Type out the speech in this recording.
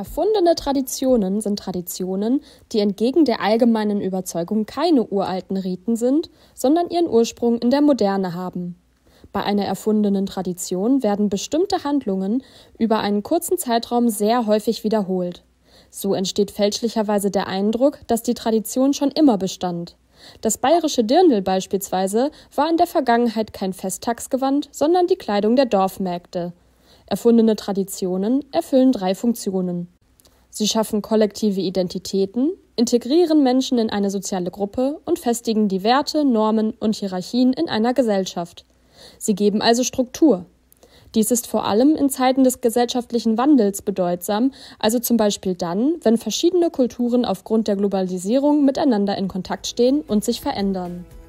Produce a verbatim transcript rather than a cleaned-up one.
Erfundene Traditionen sind Traditionen, die entgegen der allgemeinen Überzeugung keine uralten Riten sind, sondern ihren Ursprung in der Moderne haben. Bei einer erfundenen Tradition werden bestimmte Handlungen über einen kurzen Zeitraum sehr häufig wiederholt. So entsteht fälschlicherweise der Eindruck, dass die Tradition schon immer bestand. Das bayerische Dirndl beispielsweise war in der Vergangenheit kein Festtagsgewand, sondern die Kleidung der Dorfmägde. Erfundene Traditionen erfüllen drei Funktionen. Sie schaffen kollektive Identitäten, integrieren Menschen in eine soziale Gruppe und festigen die Werte, Normen und Hierarchien in einer Gesellschaft. Sie geben also Struktur. Dies ist vor allem in Zeiten des gesellschaftlichen Wandels bedeutsam, also zum Beispiel dann, wenn verschiedene Kulturen aufgrund der Globalisierung miteinander in Kontakt stehen und sich verändern.